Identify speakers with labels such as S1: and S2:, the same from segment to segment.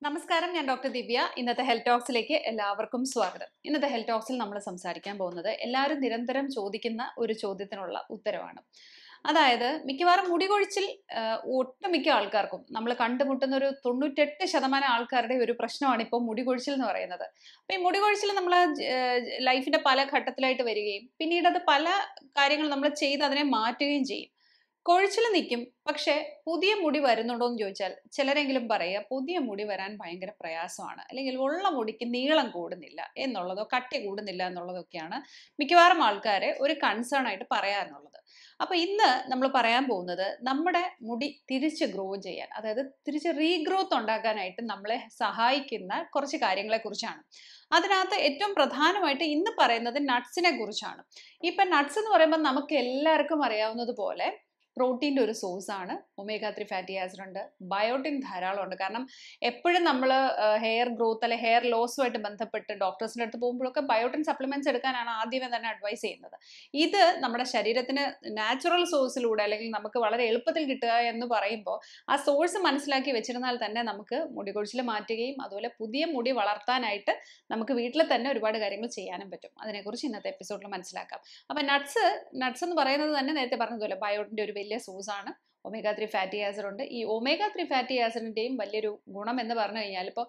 S1: നമസ്കാരം, ഞാൻ ഡോക്ടർ ദിവ്യ. ഇന്നത്തെ ഹെൽത്ത് ടോക്സിലേക്ക് എല്ലാവർക്കും സ്വാഗതം. ഇന്നത്തെ ഹെൽത്ത് ടോക്സിൽ നമ്മൾ സംസാരിക്കാൻ പോകുന്നത് എല്ലാവരും നിരന്തരം ചോദിക്കുന്ന ഒരു ചോദ്യത്തിനുള്ള ഉത്തരവാണ്. അതായത് മിക്കവാറും മുടി കൊഴിച്ചിൽ ഒട്ടുമിക്ക ആൾക്കാർക്കും നമ്മൾ കണ്ടുമുട്ടുന്ന ഒരു 98% ആൾക്കാരുടെ ഒരു പ്രശ്നമാണ് ഇപ്പോൾ മുടി കൊഴിച്ചിൽ എന്ന് പറയുന്നത്. അപ്പൊ ഈ മുടി കൊഴിച്ചിൽ നമ്മൾ ലൈഫിന്റെ പല ഘട്ടത്തിലായിട്ട് വരികയും പിന്നീട് അത് പല കാര്യങ്ങൾ നമ്മൾ ചെയ്ത് അതിനെ മാറ്റുകയും ചെയ്യും. കൊഴിച്ചിൽ നിൽക്കും, പക്ഷെ പുതിയ മുടി വരുന്നുണ്ടോ എന്ന് ചോദിച്ചാൽ ചിലരെങ്കിലും പറയുക പുതിയ മുടി വരാൻ ഭയങ്കര പ്രയാസമാണ്, അല്ലെങ്കിൽ ഉള്ള മുടിക്ക് നീളം കൂടുന്നില്ല എന്നുള്ളതോ കട്ടി കൂടുന്നില്ല എന്നുള്ളതൊക്കെയാണ് മിക്കവാറും ആൾക്കാരെ ഒരു കൺസേൺ ആയിട്ട് പറയാനുള്ളത്. അപ്പൊ ഇന്ന് നമ്മൾ പറയാൻ പോകുന്നത് നമ്മുടെ മുടി തിരിച്ച് ഗ്രോ ചെയ്യാൻ, അതായത് തിരിച്ച് റീഗ്രോത്ത് ഉണ്ടാക്കാനായിട്ട് നമ്മളെ സഹായിക്കുന്ന കുറച്ച് കാര്യങ്ങളെ കുറിച്ചാണ്. അതിനകത്ത് ഏറ്റവും പ്രധാനമായിട്ട് ഇന്ന് പറയുന്നത് നട്ട്സിനെ കുറിച്ചാണ്. ഇപ്പൊ നട്ട്സ് എന്ന് പറയുമ്പോൾ നമുക്ക് എല്ലാവർക്കും അറിയാവുന്നത് പോലെ പ്രോട്ടീൻ്റെ ഒരു സോഴ്സ് ആണ്. ഒമേഗ 3 ഫാറ്റി ആസിഡ് ഉണ്ട്, ബയോട്ടിൻ ധാരാളം ഉണ്ട്. കാരണം എപ്പോഴും നമ്മൾ ഹെയർ ഗ്രോത്ത് അല്ലെ ഹെയർ ലോസുമായിട്ട് ബന്ധപ്പെട്ട് ഡോക്ടേഴ്സിൻ്റെ അടുത്ത് പോകുമ്പോഴൊക്കെ ബയോട്ടിൻ സപ്ലിമെന്റ്സ് എടുക്കാനാണ് ആദ്യമേ തന്നെ അഡ്വൈസ് ചെയ്യുന്നത്. ഇത് നമ്മുടെ ശരീരത്തിന് നാച്ചുറൽ സോഴ്സിലൂടെ അല്ലെങ്കിൽ നമുക്ക് വളരെ എളുപ്പത്തിൽ കിട്ടുക എന്ന് പറയുമ്പോൾ ആ സോഴ്സ് മനസ്സിലാക്കി വെച്ചിരുന്നാൽ തന്നെ നമുക്ക് മുടി കൊഴിച്ചിൽ മാറ്റുകയും അതുപോലെ പുതിയ മുടി വളർത്താനായിട്ട് നമുക്ക് വീട്ടിൽ തന്നെ ഒരുപാട് കാര്യങ്ങൾ ചെയ്യാനും പറ്റും. അതിനെക്കുറിച്ച് ഇന്നത്തെ എപ്പിസോഡിൽ മനസ്സിലാക്കാം. അപ്പം നട്ട്സ് എന്ന് പറയുന്നത് തന്നെ നേരത്തെ പറഞ്ഞതുപോലെ ബയോട്ടിൻ്റെ ഒരു വലിയ സോഴ്സ് ആണ്. ഒമേഗ 3 ഫാറ്റി ആസിഡ് ഉണ്ട്. ഈ ഒമേഗ 3 ഫാറ്റി ആസിഡിൻ്റെയും വലിയൊരു ഗുണം എന്ന് പറഞ്ഞു കഴിഞ്ഞാൽ ഇപ്പോൾ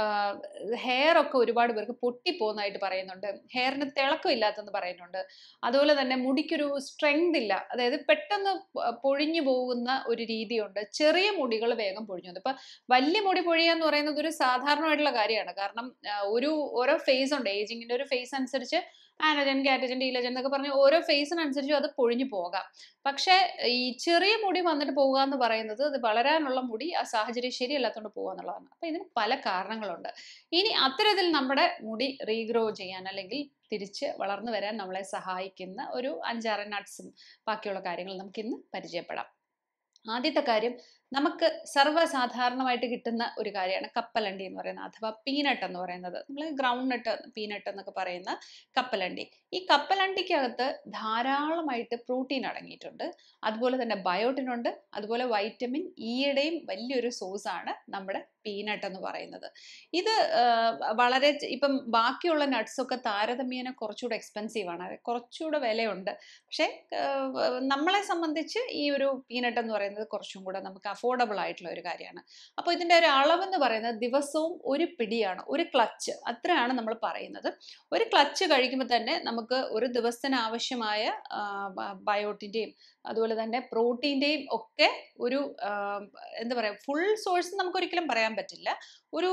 S1: ഹെയർ ഒക്കെ ഒരുപാട് പേർക്ക് പൊട്ടിപ്പോകുന്നതായിട്ട് പറയുന്നുണ്ട്, ഹെയറിന് തിളക്കമില്ലാത്തെന്ന് പറയുന്നുണ്ട്. അതുപോലെ തന്നെ മുടിക്കൊരു സ്ട്രെങ്ത് ഇല്ല, അതായത് പെട്ടെന്ന് പൊഴിഞ്ഞു പോകുന്ന ഒരു രീതിയുണ്ട്. ചെറിയ മുടികൾ വേഗം പൊഴിഞ്ഞു പോകുന്നു. ഇപ്പം വലിയ മുടി പൊഴിയുക എന്ന് പറയുന്നത് ഒരു സാധാരണമായിട്ടുള്ള കാര്യമാണ്. കാരണം ഓരോ ഫേസ് ഉണ്ട്, ഏജിങ്ങിൻ്റെ ഒരു ഫേസ് അനുസരിച്ച് ആനജൻ, കാറ്റജൻ, ഡീലജൻ എന്നൊക്കെ പറഞ്ഞ് ഓരോ ഫേസിനനുസരിച്ചും അത് പൊഴിഞ്ഞു പോകാം. പക്ഷേ ഈ ചെറിയ മുടി വന്നിട്ട് പോകുക എന്ന് പറയുന്നത് അത് വളരാനുള്ള മുടി ആ സാഹചര്യം ശരിയല്ലാത്തതുകൊണ്ട് പോകുക എന്നുള്ളതാണ്. അപ്പം ഇതിന് പല കാരണങ്ങളുണ്ട്. ഇനി അത്തരത്തിൽ നമ്മുടെ മുടി റീഗ്രോ ചെയ്യാൻ അല്ലെങ്കിൽ തിരിച്ച് വളർന്നു വരാൻ നമ്മളെ സഹായിക്കുന്ന ഒരു 5-6 നട്ട്സും ബാക്കിയുള്ള കാര്യങ്ങൾ നമുക്കിന്ന് പരിചയപ്പെടാം. ആദ്യത്തെ കാര്യം, നമുക്ക് സർവ്വസാധാരണമായിട്ട് കിട്ടുന്ന ഒരു കാര്യമാണ് കപ്പലണ്ടി എന്ന് പറയുന്നത്, അഥവാ പീനട്ട് എന്ന് പറയുന്നത്. നമ്മൾ ഗ്രൗണ്ട് നട്ട്, പീനട്ട് എന്നൊക്കെ പറയുന്ന കപ്പലണ്ടി. ഈ കപ്പലണ്ടിക്കകത്ത് ധാരാളമായിട്ട് പ്രോട്ടീൻ അടങ്ങിയിട്ടുണ്ട്, അതുപോലെ തന്നെ ബയോട്ടിൻ ഉണ്ട്, അതുപോലെ വൈറ്റമിൻ ഇയുടെയും വലിയൊരു സോഴ്സാണ് നമ്മുടെ പീനട്ട് എന്ന് പറയുന്നത്. ഇത് വളരെ ഇപ്പം ബാക്കിയുള്ള നട്ട്സൊക്കെ താരതമ്യേന കുറച്ചുകൂടെ എക്സ്പെൻസീവ് ആണ്, കുറച്ചുകൂടെ വിലയുണ്ട്. പക്ഷേ നമ്മളെ സംബന്ധിച്ച് ഈ ഒരു പീനട്ട് എന്ന് പറയുന്നത് കുറച്ചും കൂടെ നമുക്ക് അഫോർഡബിൾ ആയിട്ടുള്ള ഒരു കാര്യമാണ്. അപ്പോൾ ഇതിൻ്റെ ഒരു അളവെന്ന് പറയുന്നത് ദിവസവും ഒരു പിടിയാണ്, ഒരു ക്ലച്ച്, അത്രയാണ് നമ്മൾ പറയുന്നത്. ഒരു ക്ലച്ച് കഴിക്കുമ്പോൾ തന്നെ നമുക്ക് ഒരു ദിവസത്തിന് ആവശ്യമായ ബയോട്ടിൻ്റെയും അതുപോലെ തന്നെ പ്രോട്ടീൻ്റെയും ഒക്കെ ഒരു എന്താ പറയുക, ഫുൾ സോഴ്സ് നമുക്ക് ഒരിക്കലും പറയാൻ പറ്റില്ല, ഒരു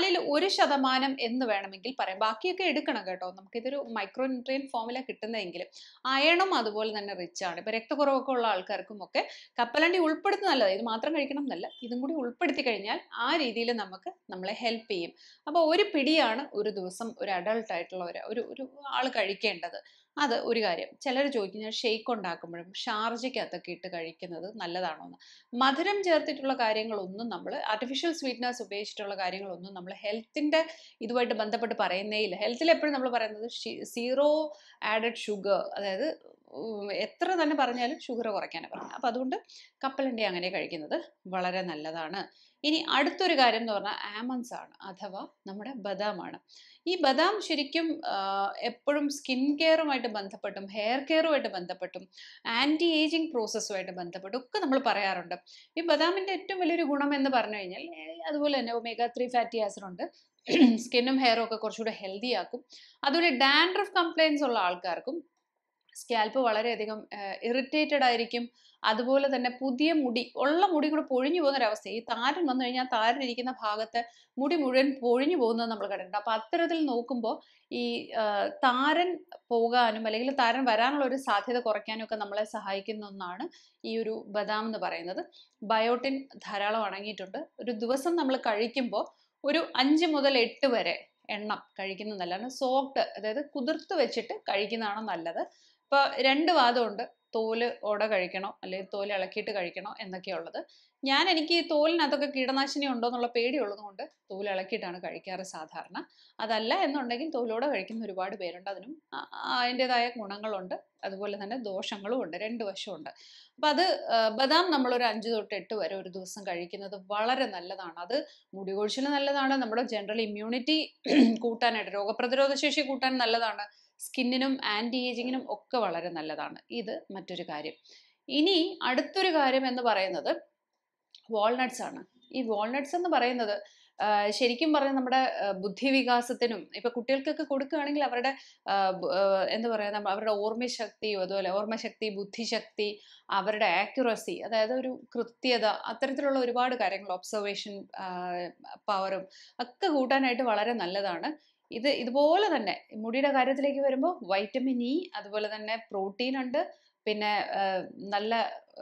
S1: 1/4% എന്ന് വേണമെങ്കിൽ പറയാം. ബാക്കിയൊക്കെ എടുക്കണം കേട്ടോ, നമുക്കിതൊരു മൈക്രോ ന്യൂട്രിയൻ ഫോമിലാണ് കിട്ടുന്നതെങ്കിലും. അയണും അതുപോലെ തന്നെ റിച്ച് ആണ്. ഇപ്പം രക്തക്കുറവൊക്കെ ഉള്ള ആൾക്കാർക്കും ഒക്കെ കപ്പലണ്ടി ഉൾപ്പെടുത്തുന്നത് നല്ലത്. ഇത് മാത്രം കഴിക്കണം എന്നല്ല, ഇതും കൂടി ഉൾപ്പെടുത്തി കഴിഞ്ഞാൽ ആ രീതിയിൽ നമ്മളെ ഹെൽപ്പ് ചെയ്യും. അപ്പോൾ ഒരു പിടിയാണ് ഒരു ദിവസം ഒരു അഡൾട്ട് ആയിട്ടുള്ള ഒരു ആൾ കഴിക്കേണ്ടത്. അത് ഒരു കാര്യം. ചിലർ ചോദിക്കുന്നത് ഷെയ്ക്ക് ഉണ്ടാക്കുമ്പോഴും ഷാർജയ്ക്കകത്തൊക്കെ ഇട്ട് കഴിക്കുന്നത് നല്ലതാണോ എന്ന്. മധുരം ചേർത്തിട്ടുള്ള കാര്യങ്ങളൊന്നും, നമ്മൾ ആർട്ടിഫിഷ്യൽ സ്വീറ്റ്നസ് ഉപയോഗിച്ചിട്ടുള്ള കാര്യങ്ങളൊന്നും നമ്മൾ ഹെൽത്തിൻ്റെ ഇതുമായിട്ട് ബന്ധപ്പെട്ട് പറയുന്നേ ഇല്ല. ഹെൽത്തിൽ എപ്പോഴും നമ്മൾ പറയുന്നത് സീറോ ആഡഡ് ഷുഗർ, അതായത് എത്ര തന്നെ പറഞ്ഞാലും ഷുഗർ കുറയ്ക്കാനാണ് പറയുന്നത്. അപ്പം അതുകൊണ്ട് കപ്പലണ്ടി അങ്ങനെ കഴിക്കുന്നത് വളരെ നല്ലതാണ്. ഇനി അടുത്തൊരു കാര്യം എന്ന് പറഞ്ഞാൽ ആമണ്ട്സ് ആണ്, അഥവാ നമ്മുടെ ബദാമാണ്. ഈ ബദാം ശരിക്കും എപ്പോഴും സ്കിൻ കെയറുമായിട്ട് ബന്ധപ്പെട്ടും ഹെയർ കെയറുമായിട്ട് ബന്ധപ്പെട്ടും ആൻറ്റി ഏജിങ് പ്രോസസ്സുമായിട്ട് ബന്ധപ്പെട്ടും ഒക്കെ നമ്മൾ പറയാറുണ്ട്. ഈ ബദാമിൻ്റെ ഏറ്റവും വലിയൊരു ഗുണം എന്ന് പറഞ്ഞു കഴിഞ്ഞാൽ അതുപോലെ തന്നെ ഒമേഗ 3 ഫാറ്റി ആസിഡ് ഉണ്ട്, സ്കിന്നും ഹെയറും ഒക്കെ കുറച്ചുകൂടെ ഹെൽത്തി ആക്കും. അതുപോലെ ഡാൻഡ്രഫ് കംപ്ലയിൻസ് ഉള്ള ആൾക്കാർക്കും സ്കാൽപ്പ് വളരെയധികം ഇറിറ്റേറ്റഡ് ആയിരിക്കും. അതുപോലെ തന്നെ പുതിയ മുടി കൂടെ പൊഴിഞ്ഞു പോകുന്നൊരവസ്ഥ. ഈ താരൻ വന്നു കഴിഞ്ഞാൽ താരനിരിക്കുന്ന ഭാഗത്ത് മുടി മുഴുവൻ പൊഴിഞ്ഞു പോകുന്നത് നമ്മൾ കണ്ടിട്ടുണ്ട്. അപ്പോൾ അത്തരത്തിൽ നോക്കുമ്പോൾ ഈ താരൻ പോകാനും അല്ലെങ്കിൽ താരൻ വരാനുള്ള ഒരു സാധ്യത കുറയ്ക്കാനും ഒക്കെ നമ്മളെ സഹായിക്കുന്ന ഒന്നാണ് ഈ ഒരു ബദാം എന്ന് പറയുന്നത്. ബയോട്ടിൻ ധാരാളം അടങ്ങിയിട്ടുണ്ട്. ഒരു ദിവസം നമ്മൾ കഴിക്കുമ്പോൾ ഒരു 5 മുതൽ 8 വരെ എണ്ണം കഴിക്കുന്നത് നല്ലതാണ്. സോക്ട്, അതായത് കുതിർത്ത് വെച്ചിട്ട് കഴിക്കുന്നതാണ് നല്ലത്. ഇപ്പോൾ 2 വാദമുണ്ട്, തോല് ഓടെ കഴിക്കണോ അല്ലെങ്കിൽ തോല് ഇളക്കിയിട്ട് കഴിക്കണോ എന്നൊക്കെയുള്ളത്. എനിക്ക് ഈ തോലിനകത്തൊക്കെ കീടനാശിനി ഉണ്ടോ എന്നുള്ള പേടിയുള്ളതുകൊണ്ട് തോൽ ഇളക്കിയിട്ടാണ് കഴിക്കാറ് സാധാരണ. അതല്ല എന്നുണ്ടെങ്കിൽ തോലോടെ കഴിക്കുന്ന ഒരുപാട് പേരുണ്ട്. അതിനും അതിൻ്റെതായ ഗുണങ്ങളുണ്ട്, അതുപോലെ തന്നെ ദോഷങ്ങളും ഉണ്ട്, രണ്ട് വശമുണ്ട്. അപ്പം അത് ബദാം നമ്മളൊരു 5 തൊട്ട് 8 വരെ ഒരു ദിവസം കഴിക്കുന്നത് വളരെ നല്ലതാണ്. അത് മുടി കൊഴിച്ചിന് നല്ലതാണ്, നമ്മുടെ ജനറൽ ഇമ്മ്യൂണിറ്റി കൂട്ടാനായിട്ട്, രോഗപ്രതിരോധ ശേഷി കൂട്ടാൻ നല്ലതാണ്, സ്കിന്നിനും ആൻറ്റി ഏജിങ്ങിനും ഒക്കെ വളരെ നല്ലതാണ്. ഇത് മറ്റൊരു കാര്യം. ഇനി അടുത്തൊരു കാര്യം എന്ന് പറയുന്നത് വാൾനട്ട്സ് ആണ്. ഈ വാൾനട്ട്സ് എന്ന് പറയുന്നത് ശരിക്കും പറഞ്ഞാൽ നമ്മുടെ ബുദ്ധിവികാസത്തിനും, ഇപ്പൊ കുട്ടികൾക്കൊക്കെ കൊടുക്കുകയാണെങ്കിൽ അവരുടെ എന്താ പറയുക, അവരുടെ ഓർമ്മശക്തിയും അതുപോലെ ഓർമ്മശക്തി, ബുദ്ധിശക്തി, അവരുടെ ആക്യുറസി, അതായത് ഒരു കൃത്യത, അത്തരത്തിലുള്ള ഒരുപാട് കാര്യങ്ങൾ, ഒബ്സർവേഷൻ പവറും ഒക്കെ കൂട്ടാനായിട്ട് വളരെ നല്ലതാണ്. ഇതുപോലെ തന്നെ മുടിയുടെ കാര്യത്തിലേക്ക് വരുമ്പോൾ വൈറ്റമിൻ ഇ, അതുപോലെ തന്നെ പ്രോട്ടീൻ ഉണ്ട്, പിന്നെ നല്ല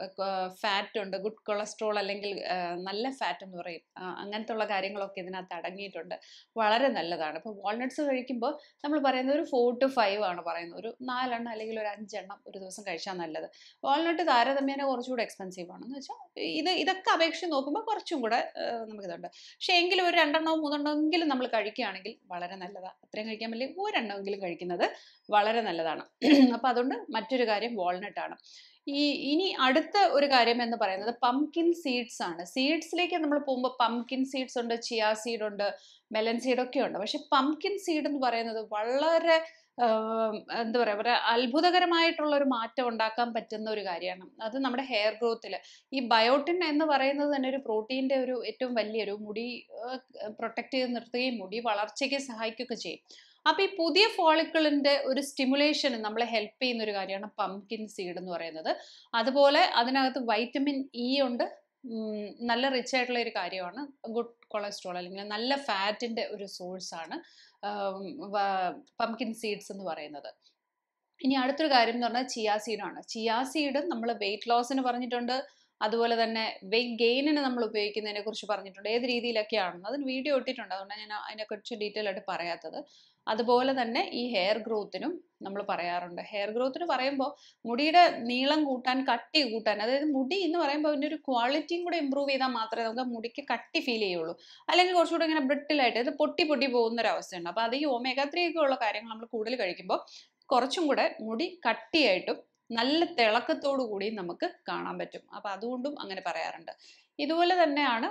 S1: ഫാറ്റ് ഉണ്ട്, ഗുഡ് കൊളസ്ട്രോൾ അല്ലെങ്കിൽ നല്ല ഫാറ്റ് എന്ന് പറയും, അങ്ങനത്തെ ഉള്ള കാര്യങ്ങളൊക്കെ ഇതിനകത്ത് അടങ്ങിയിട്ടുണ്ട്. വളരെ നല്ലതാണ്. ഇപ്പോൾ വാൾനട്ട്സ് കഴിക്കുമ്പോൾ നമ്മൾ പറയുന്നത് ഒരു 4 to 5 ആണ് പറയുന്നത്. ഒരു 4 എണ്ണം അല്ലെങ്കിൽ ഒരു 5 എണ്ണം ഒരു ദിവസം കഴിച്ചാൽ നല്ലത്. വാൾനട്ട് താരതമ്യേന കുറച്ചുകൂടെ എക്സ്പെൻസീവ് ആണ്. എന്ന് വെച്ചാൽ ഇതൊക്കെ അപേക്ഷിച്ച് നോക്കുമ്പോൾ കുറച്ചും കൂടെ നമുക്കിതുണ്ട്. പക്ഷേ എങ്കിലും ഒരു 2 എണ്ണമോ 3 എണ്ണമെങ്കിലും നമ്മൾ കഴിക്കുകയാണെങ്കിൽ വളരെ നല്ലതാണ്. അത്രയും കഴിക്കാൻ പറ്റില്ല, ഒരെണ്ണമെങ്കിലും കഴിക്കുന്നത് വളരെ നല്ലതാണ്. അപ്പോൾ അതുകൊണ്ട് മറ്റൊരു കാര്യം വാൾനട്ടാണ്. ഇനി അടുത്ത ഒരു കാര്യം എന്ന് പറയുന്നത് പംകിൻ സീഡ്സ് ആണ്. സീഡ്സിലേക്ക് നമ്മൾ പോകുമ്പോൾ പംകിൻ സീഡ്സ് ഉണ്ട്, ചിയ സീഡ് ഉണ്ട്, മെലൻ സീഡ് ഒക്കെ ഉണ്ട്. പക്ഷെ പംകിൻ സീഡ് എന്ന് പറയുന്നത് വളരെ എന്താ പറയുക, അത്ഭുതകരമായിട്ടുള്ള ഒരു മാറ്റം ഉണ്ടാക്കാൻ പറ്റുന്ന ഒരു കാര്യമാണ്. അത് നമ്മുടെ ഹെയർ ഗ്രോത്തിൽ ഈ ബയോട്ടിൻ എന്ന് പറയുന്നത് തന്നെ ഒരു പ്രോട്ടീൻ്റെ ഒരു ഏറ്റവും വലിയൊരു മുടി പ്രൊട്ടക്ട് ചെയ്ത് നിർത്തുകയും മുടി വളർച്ചയ്ക്ക് സഹായിക്കുകയൊക്കെ ചെയ്യും. അപ്പൊ ഈ പുതിയ ഫോളിക്കിളിന്റെ ഒരു സ്റ്റിമുലേഷന് നമ്മളെ ഹെൽപ്പ് ചെയ്യുന്ന ഒരു കാര്യമാണ് പംകിൻ സീഡ് എന്ന് പറയുന്നത്. അതുപോലെ അതിനകത്ത് വൈറ്റമിൻ ഇ ഉണ്ട്, നല്ല റിച്ച് ആയിട്ടുള്ള ഒരു കാര്യമാണ്, ഗുഡ് കൊളസ്ട്രോൾ അല്ലെങ്കിൽ നല്ല ഫാറ്റിന്റെ ഒരു സോഴ്സ് ആണ് പംകിൻ സീഡ്സ് എന്ന് പറയുന്നത്. ഇനി അടുത്തൊരു കാര്യം എന്ന് പറഞ്ഞാൽ ചിയ സീഡാണ്. ചിയ സീഡ് നമ്മൾ വെയിറ്റ് ലോസിന് പറഞ്ഞിട്ടുണ്ട്, അതുപോലെ തന്നെ വെയിറ്റ് ഗെയിനിന് നമ്മൾ ഉപയോഗിക്കുന്നതിനെ കുറിച്ച് പറഞ്ഞിട്ടുണ്ട്, ഏത് രീതിയിലൊക്കെയാണെന്ന് അതിന് വീഡിയോ ഇട്ടിട്ടുണ്ട്, അതുകൊണ്ടാണ് ഞാൻ അതിനെക്കുറിച്ച് ഡീറ്റെയിൽ ആയിട്ട് പറയാത്തത്. അതുപോലെ തന്നെ ഈ ഹെയർ ഗ്രോത്തിനും നമ്മൾ പറയാറുണ്ട്. ഹെയർ ഗ്രോത്തിന് പറയുമ്പോൾ മുടിയുടെ നീളം കൂട്ടാൻ, കട്ടി കൂട്ടാൻ, അതായത് മുടി എന്ന് പറയുമ്പോൾ അതിൻ്റെ ഒരു ക്വാളിറ്റിയും കൂടെ ഇമ്പ്രൂവ് ചെയ്താൽ മാത്രമേ നമുക്ക് മുടിക്ക് കട്ടി ഫീൽ ചെയ്യുള്ളൂ. അല്ലെങ്കിൽ കുറച്ചുകൂടെ ഇങ്ങനെ ബ്രിട്ടിലായിട്ട് ഇത് പൊട്ടി പോകുന്ന ഒരു അവസ്ഥയുണ്ട്. അപ്പോൾ അത് ഈ ഒമേഗ 3 ഒക്കെ ഉള്ള കാര്യങ്ങൾ നമ്മൾ കൂടുതൽ കഴിക്കുമ്പോൾ കുറച്ചും കൂടെ മുടി കട്ടിയായിട്ടും നല്ല തിളക്കത്തോടു കൂടി നമുക്ക് കാണാൻ പറ്റും. അപ്പം അതുകൊണ്ടും അങ്ങനെ പറയാറുണ്ട്. ഇതുപോലെ തന്നെയാണ്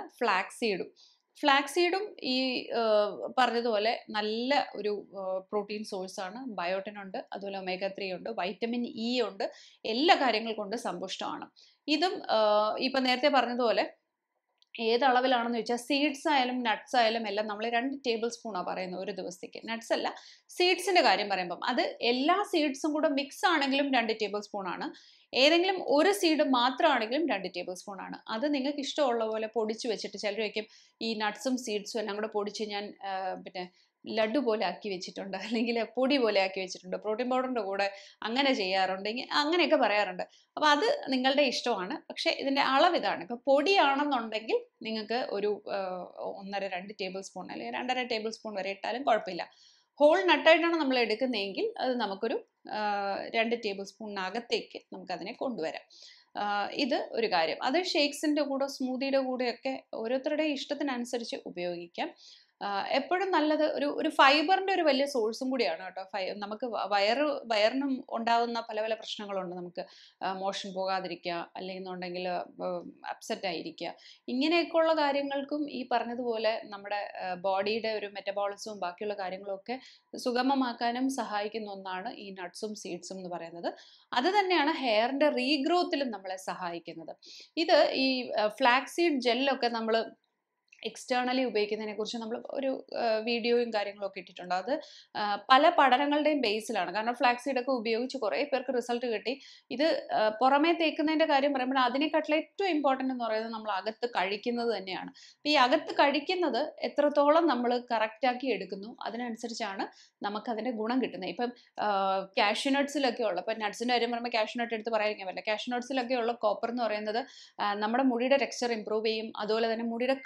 S1: ഫ്ലാക്സീഡും ഈ പറഞ്ഞതുപോലെ നല്ല ഒരു പ്രോട്ടീൻ സോഴ്സാണ്. ബയോട്ടിൻ ഉണ്ട്, അതുപോലെ ഒമേഗ 3 ഉണ്ട്, വൈറ്റമിൻ ഇ ഉണ്ട്, എല്ലാ കാര്യങ്ങൾ കൊണ്ട് സമ്പുഷ്ടമാണ്. ഇതും ഇപ്പം നേരത്തെ പറഞ്ഞതുപോലെ ഏത് അളവിലാണെന്ന് ചോദിച്ചാൽ സീഡ്സ് ആയാലും നട്ട്സ് ആയാലും എല്ലാം നമ്മൾ 2 ടേബിൾ സ്പൂണാണ് പറയുന്നത് ഒരു ദിവസത്തേക്ക്. നട്ട്സ് അല്ല, സീഡ്സിൻ്റെ കാര്യം പറയുമ്പം അത് എല്ലാ സീഡ്സും കൂടെ മിക്സ് ആണെങ്കിലും 2 ടേബിൾ സ്പൂണാണ്. ഏതെങ്കിലും ഒരു സീഡ് മാത്രമാണെങ്കിലും 2 ടേബിൾ സ്പൂണാണ്. അത് നിങ്ങൾക്ക് ഇഷ്ടമുള്ള പോലെ പൊടിച്ച് വെച്ചിട്ട്, ചിലർ വയ്ക്കും ഈ നട്ട്സും സീഡ്സും എല്ലാം കൂടെ പൊടിച്ച് ഞാൻ പിന്നെ ലഡു പോലെ ആക്കി വെച്ചിട്ടുണ്ട്, അല്ലെങ്കിൽ പൊടി പോലെ ആക്കി വെച്ചിട്ടുണ്ട്, പ്രോട്ടീൻ പൗഡറിൻ്റെ കൂടെ അങ്ങനെ ചെയ്യാറുണ്ടെങ്കിൽ അങ്ങനെയൊക്കെ പറയാറുണ്ട്. അപ്പോൾ അത് നിങ്ങളുടെ ഇഷ്ടമാണ്. പക്ഷേ ഇതിൻ്റെ അളവ് ഇതാണ്. ഇപ്പോൾ പൊടിയാണെന്നുണ്ടെങ്കിൽ നിങ്ങൾക്ക് ഒരു 1.5-2 ടേബിൾ സ്പൂൺ അല്ലെങ്കിൽ 2.5 ടേബിൾ സ്പൂൺ വരെ ഇട്ടാലും കുഴപ്പമില്ല. ഹോൾ നട്ടായിട്ടാണ് നമ്മൾ എടുക്കുന്നതെങ്കിൽ അത് നമുക്കൊരു 2 ടേബിൾ സ്പൂണിനകത്തേക്ക് നമുക്കതിനെ കൊണ്ടുവരാം. ഇത് ഒരു കാര്യം. അത് ഷേക്സിൻ്റെ കൂടെ, സ്മൂതിയുടെ കൂടെയൊക്കെ ഓരോരുത്തരുടെ ഇഷ്ടത്തിനനുസരിച്ച് ഉപയോഗിക്കാം. എപ്പോഴും നല്ലത് ഒരു ഫൈബറിൻ്റെ ഒരു വലിയ സോഴ്സും കൂടിയാണ് കേട്ടോ. നമുക്ക് വയറിനും ഉണ്ടാകുന്ന പല പല പ്രശ്നങ്ങളുണ്ട്. നമുക്ക് മോഷൻ പോകാതിരിക്കുക, അല്ലെങ്കിൽ എന്നുണ്ടെങ്കിൽ അപ്സെറ്റ് ആയിരിക്കുക, ഇങ്ങനെയൊക്കെയുള്ള കാര്യങ്ങൾക്കും ഈ പറഞ്ഞതുപോലെ നമ്മുടെ ബോഡിയുടെ ഒരു മെറ്റബോളിസവും ബാക്കിയുള്ള കാര്യങ്ങളൊക്കെ സുഗമമാക്കാനും സഹായിക്കുന്ന ഒന്നാണ് ഈ നട്ട്സും സീഡ്സും എന്ന് പറയുന്നത്. അത് തന്നെയാണ് ഹെയറിൻ്റെ റീഗ്രോത്തിലും നമ്മളെ സഹായിക്കുന്നത്. ഇത് ഈ ഫ്ലാക്സീഡ് ജെല്ലൊക്കെ നമ്മൾ എക്സ്റ്റേണലി ഉപയോഗിക്കുന്നതിനെ കുറിച്ച് നമ്മൾ ഒരു വീഡിയോയും കാര്യങ്ങളൊക്കെ ഇട്ടിട്ടുണ്ട്. അത് പല പഠനങ്ങളുടെയും ബേസിലാണ്. കാരണം ഫ്ലാക്സീഡൊക്കെ ഉപയോഗിച്ച് കുറേ പേർക്ക് റിസൾട്ട് കിട്ടി. ഇത് പുറമേ തേക്കുന്നതിൻ്റെ കാര്യം പറയുമ്പോൾ അതിനെക്കാട്ടിലും ഏറ്റവും ഇമ്പോർട്ടൻ്റ് എന്ന് പറയുന്നത് നമ്മൾ അകത്ത് കഴിക്കുന്നത് തന്നെയാണ്. അപ്പോൾ ഈ അകത്ത് കഴിക്കുന്നത് എത്രത്തോളം നമ്മൾ കറക്റ്റാക്കി എടുക്കുന്നു അതിനനുസരിച്ചാണ് നമുക്കതിൻ്റെ ഗുണം കിട്ടുന്നത്. ഇപ്പം കാഷ്യൂ നട്ട്സിലൊക്കെ ഉള്ള, ഇപ്പം നട്ട്സിൻ്റെ കാര്യം പറയുമ്പോൾ കാഷ്യൂ നട്ട് എടുത്ത് പറയാതിരിക്കാൻ പറ്റില്ല. കാഷ്യൂ നട്ട്സിലൊക്കെ ഉള്ള കോപ്പർ എന്ന് പറയുന്നത് നമ്മുടെ മുടിയുടെ ടെക്സ്ചർ ഇമ്പ്രൂവ് ചെയ്യും, അതുപോലെ തന്നെ മുടിയുടെ കളർ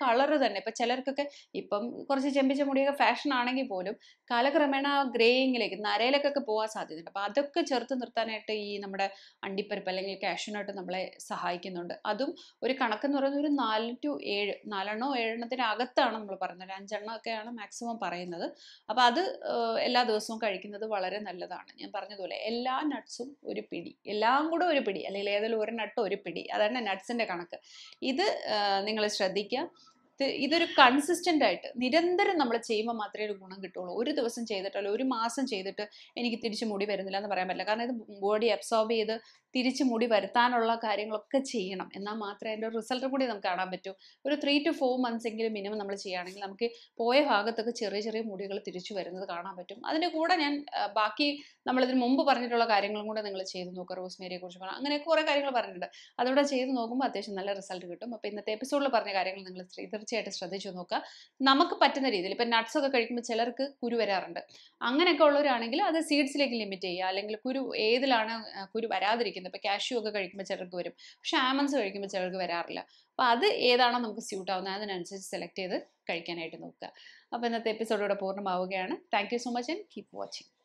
S1: തന്നെ ഇപ്പം ചിലർക്കൊക്കെ ഇപ്പം കുറച്ച് ചെമ്പിച്ച മുടിയൊക്കെ ഫാഷൻ ആണെങ്കിൽ പോലും കാലക്രമേണ ഗ്രേയിങ്ങിലേക്ക് നരയിലേക്കൊക്കെ പോകാൻ സാധ്യതയുണ്ട്. അപ്പോൾ അതൊക്കെ ചെറുത്ത് നിർത്താനായിട്ട് ഈ നമ്മുടെ അണ്ടിപ്പരിപ്പ് അല്ലെങ്കിൽ കാഷ്യൂനട്ട് നമ്മളെ സഹായിക്കുന്നുണ്ട്. അതും ഒരു കണക്കെന്ന് പറയുന്നത് ഒരു 4 to 7 4 7 നമ്മൾ പറയുന്നത്. ഒരു 5 ഒക്കെയാണ് മാക്സിമം പറയുന്നത്. അപ്പോൾ അത് എല്ലാ ദിവസവും കഴിക്കുന്നത് വളരെ നല്ലതാണ്. ഞാൻ പറഞ്ഞതുപോലെ എല്ലാ നട്ട്സും ഒരു പിടി, എല്ലാം കൂടെ ഒരു പിടി, അല്ലെങ്കിൽ ഏതെങ്കിലും ഒരു നട്ട് ഒരു പിടി, അതാണ് നട്ട്സിൻ്റെ കണക്ക്. ഇത് നിങ്ങൾ ശ്രദ്ധിക്കുക. ഇതൊരു കൺസിസ്റ്റൻ്റ് ആയിട്ട് നിരന്തരം നമ്മൾ ചെയ്യുമ്പോൾ മാത്രമേ ഒരു ഗുണം കിട്ടുള്ളൂ. ഒരു ദിവസം ചെയ്തിട്ടല്ലോ ഒരു മാസം ചെയ്തിട്ട് എനിക്ക് തിരിച്ച് മുടി വരുന്നില്ല എന്ന് പറയാൻ പറ്റില്ല. കാരണം ഇത് ബോഡി അബ്സോർബ് ചെയ്ത് തിരിച്ച് മുടി വരുത്താനുള്ള കാര്യങ്ങളൊക്കെ ചെയ്യണം. എന്നാൽ മാത്രമേ അതിൻ്റെ റിസൾട്ട് കൂടി നമുക്ക് കാണാൻ പറ്റൂ. ഒരു 3 to 4 months എങ്കിലും മിനിമം നമ്മൾ ചെയ്യുകയാണെങ്കിൽ നമുക്ക് പോയ ഭാഗത്തൊക്കെ ചെറിയ ചെറിയ മുടികൾ തിരിച്ചു വരുന്നത് കാണാൻ പറ്റും. അതിൻ്റെ കൂടെ ഞാൻ ബാക്കി നമ്മളിതിന് മുമ്പ് പറഞ്ഞിട്ടുള്ള കാര്യങ്ങളും കൂടെ നിങ്ങൾ ചെയ്ത് നോക്കുക. റോസ്മേരിയെ കുറിച്ച് പറയാം, അങ്ങനെയൊക്കെ കുറേ കാര്യങ്ങൾ പറഞ്ഞിട്ടുണ്ട്. അതുകൂടെ ചെയ്ത് നോക്കുമ്പോൾ അത്യാവശ്യം നല്ല റിസൾട്ട് കിട്ടും. അപ്പോൾ ഇന്നത്തെ എപ്പിസോഡിൽ പറഞ്ഞ കാര്യങ്ങൾ നിങ്ങൾ തീർച്ചയായിട്ടും ശ്രദ്ധിച്ചു നോക്കുക. നമുക്ക് പറ്റുന്ന രീതിയിൽ ഇപ്പം നട്ട്സ് ഒക്കെ കഴിക്കുമ്പോൾ ചിലർക്ക് കുരു വരാറുണ്ട്. അങ്ങനെയൊക്കെ ഉള്ളവരാണെങ്കിൽ അത് സീഡ്സിലേക്ക് ലിമിറ്റ് ചെയ്യുക. അല്ലെങ്കിൽ കുരു ഏതിലാണ് കുരു വരാതിരിക്കുന്നത്. ഇപ്പോൾ കാഷ്യൂ ഒക്കെ കഴിക്കുമ്പോൾ ചിലർക്ക് വരും, പക്ഷെ ആമൻസ് കഴിക്കുമ്പോൾ ചിലർക്ക് വരാറില്ല. അപ്പോൾ അത് ഏതാണോ നമുക്ക് സ്യൂട്ട് ആവുന്നത് അതിനനുസരിച്ച് സെലക്ട് ചെയ്ത് കഴിക്കാനായിട്ട് നോക്കുക. അപ്പോൾ ഇന്നത്തെ എപ്പിസോഡ് ഇവിടെ പൂർണ്ണമാവുകയാണ്. Thank you so much and keep watching.